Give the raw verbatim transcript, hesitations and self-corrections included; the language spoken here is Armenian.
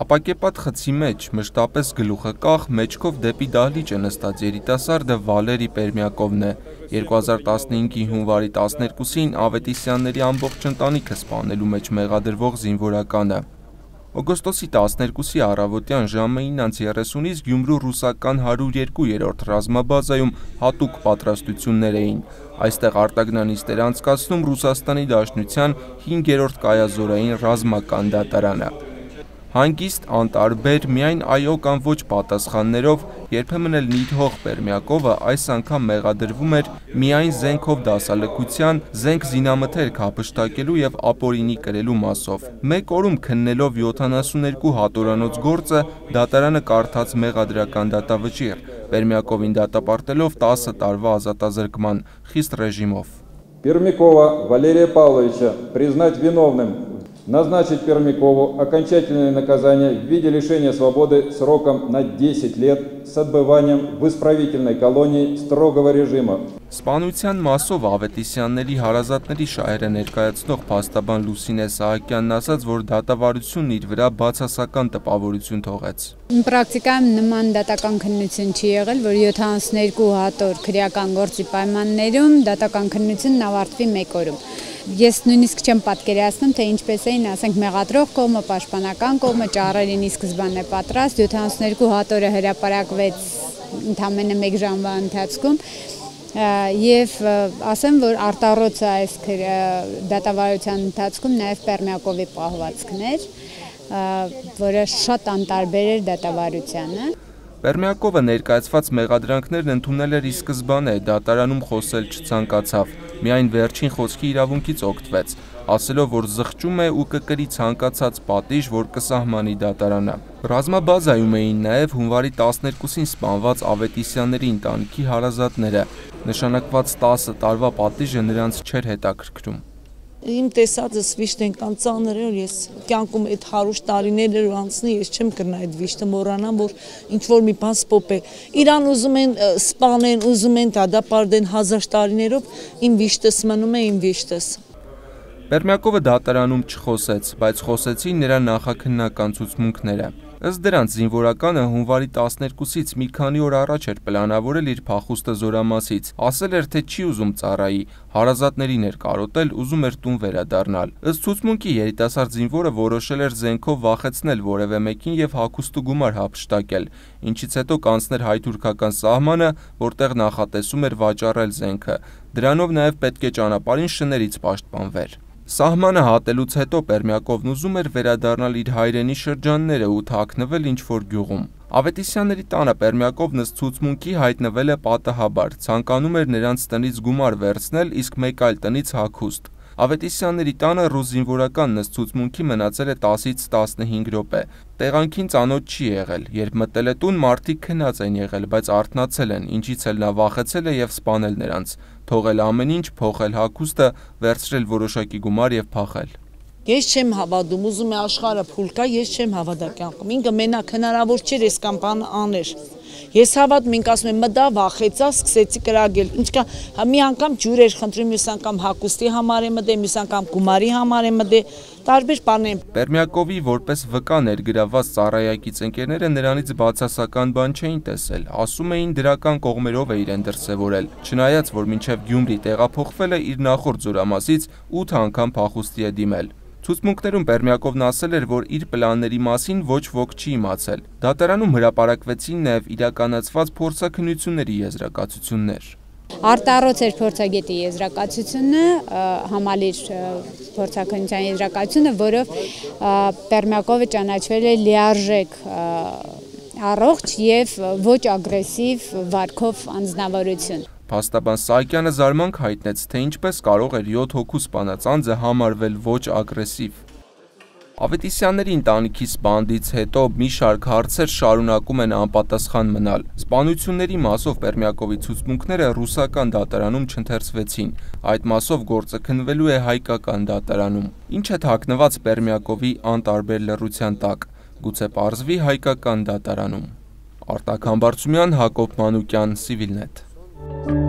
Ապակեպատ խցի մեջ մշտապես գլուխը կախ մեջքով դեպի դահլիճ է նստած երիտասարդը Վալերի Պերմյակովն է։ երկու հազար տասնհինգի հունվարի տասներկուսին Ավետիսյանների ամբողջ ընտանիքը սպանելու մեջ մեղադրվող զինվորականը։ Օգոստոսի տասներկուսի առավոտյան ժամը ինը երեսունից Գյումրու ռուսական հարյուր երկու-րդ ռազմաբազայում հատուկ պատրաստություններ էին։ Այստեղ արտագնանիստեր անցկացնում Ռուսաստանի Դաշնության հինգերորդ կայազորային ռազմական դատարանը։ Հանգիստ, անտարբեր, միայն այո կամ ոչ պատասխաններով, երբեմն էլ նիդհող Պերմյակովը այս անգամ մեղադրվում էր միայն զենքով դասալքության, զենք զինամթերք հափշտակելու և ապօրինի կրելու մասով։ Մեկ օրում քննելով յոթանասունյոթ հատորանոց գործը, դատարանը կարդաց մեղադրական դատավճիռ, Պերմյակովին դատապարտելով տասը տարվա ազատազրկման խիստ ռեժիմով։ Пермякова Валерия Павловича признать виновным. Назначить Пермякову окончательное наказание в виде лишения свободы сроком на десять лет с отбыванием в исправительной колонии строгого режима. Սպանության մասով Ավետիսյանների հարազատների շահերը ներկայացնող փաստաբան Լուսինե Սահակյանն ասաց, որ դատավարությունն իր վրա բացասական տպավորություն թողեց։ Պրակտիկայում նման դատական քննություն չի եղել, որ յոթանասունյոթ հատոր քրեական գործի պայմաններում դատական քննությունն ավարտվի մեկ օրում։ Ես նույնիսկ չեմ պատկերացնում, թե ինչպես էին, ասենք, մեղադրող կողմը, պաշտպանական կողմը ճառերին ի սկզբանե պատրաստ, յոթանասունյոթ հատորը հրապարակվեց ընդամենը մեկ ժամվա ընթացքում, եւ ասեմ, որ արտառոց է այս դատավարության ընթացքում նաև Պերմյակովի պահվածքներ, որը շատ անտարբեր էր դատավարությանը։ Պերմյակովը ներկայացված մեղադրանքներն ընդունել էր ի սկզբանե, դատարանում խոսել չցանկացավ, միայն վերջին խոսքի իրավունքից օգտվեց, ասելով, որ զղջում է ու կկրի ցանկացած պատիժ, որ կսահմանի դատարանը։ Ռազմաբազայում էին նաև հունվարի տասներկուսին սպանված Ավետիսյանների ընտանիքի հարազատները, նշանակված տասը տարվա պատիժը նրանց չէր հետաքրքրում։ Իմ տեսածս վիշտ են ծանր էր, ես կյանքում այդ հարուստ տարիներ անցնի, ես չեմ կրնա այդ վիշտը մոռանամ, որ ինչ-որ մի բան սպոպ է։ Իրան ուզում են սպանեն, ուզում են դատապարտեն հազար տարիներով, իմ վիշտս մնում է իմ վիշտս։ Պերմյակովը դատարանում չխոսեց, բայց խոսեցին նրա նախաքննական ցուցմունքները։ Ըստ դրանց զինվորականը հունվարի տասներկուսից մի քանի օր առաջ էր պլանավորել իր փախուստը Զորամասից, ասել էր, թե չի ուզում ծառայի, հարազատներին էր կարոտել, ուզում էր տուն վերադառնալ։ Ըստ ցուցմունքի երիտասարդ զինվորը որոշել էր զենքով վախեցնել որևէ մեկին և հագուստու գումար հափշտակել, ինչից հետո կանցներ հայ-թուրքական սահմանը, որտեղ նախատեսում էր վաճառել զենքը։ Դրանով նաև պետք է ճանապարհին շներից պաշտպանվեր։ Սահմանը հատելուց հետո Պերմյակովն ուզում էր վերադառնալ իր հայրենի շրջանները ու թաքնվել ինչ-որ գյուղում։ Ավետիսյանների տանը Պերմյակովն ըստ ցուցմունքի հայտնվել է պատահաբար, ցանկանում էր նրանց տնից գումար վերցնել, իսկ մեկ այլ տնից հագուստ։ Ավետիսյանների տանը ռուս զինվորականն ըստ ցուցմունքի մնացել է տասից տասնհինգ րոպե։ Տեղանքին ծանոթ չի եղել, երբ մտել է տուն, մարդիկ քնած են եղել, բայց արթնացել են, ինչից էլ նա վախեցել է և սպանել նրանց, թողել ամեն ինչ, փոխել հագուստը, վերցրել որոշակի գումար և փախել։ Ես չեմ հավատում, ուզում է աշխարհը փուլ կա, ես չեմ հավատա կյանքում։ Ինքը մենակ հնարավոր չէր այս կամ բան աներ։ Ես հավատում ենք ասում եմ մտա վախեցա, սկսեցի կրակել։ Ինչքան մի անգամ ջուր էր խնդրում, մյուս անգամ հագուստի համար է մտե, մյուս անգամ գումարի համար է մտե, տարբեր բաներ։ Պերմյակովի որպես վկա ներգրավված ծառայակից ընկերները նրանից բացասական բան չէին տեսել, ասում էին դրական կողմերով է իրեն դրսևորել, չնայած որ մինչև Գյումրի տեղափոխվել է իր նախորդ Զորամասից ութ անգամ փախուստի է դիմել։ Ցուցմունքներում Պերմյակովն ասել էր, որ իր պլանների մասին ոչ ոք չի իմացել։ Դատարանում հրապարակվեցին նաև իրականացված փորձաքննությունների եզրակացություններ։ Արտառոց էր փորձագետի եզրակացությունը, համալիր փորձաքննության եզրակացությունը, որով Պերմյակովը ճանաչվել է լիարժեք առողջ և ոչ ագրեսիվ վարքով անձնավորություն։ Փաստաբան Սահակյանը զարմանք հայտնեց, թե ինչպես կարող էր յոթ հոգու սպանածանձը համարվել ոչ ագրեսիվ։ Ավետիսյանների ընտանիքի սպանդից հետո մի շարք հարցեր շարունակում են անպատասխան մնալ։ Սպանությունների մասով Պերմյակովի ցուցմունքները ռուսական դատարանում չընթերցվեցին, այդ մասով գործը քննվելու է հայկական դատարանում։ Ինչ է թաքնված Պերմյակովի անտարբեր լռության տակ, գուցե պարզվի հայկական դատարանում։ Արտակ Համբարձումյան, Հակոբ Մանուկյան, Civilnet։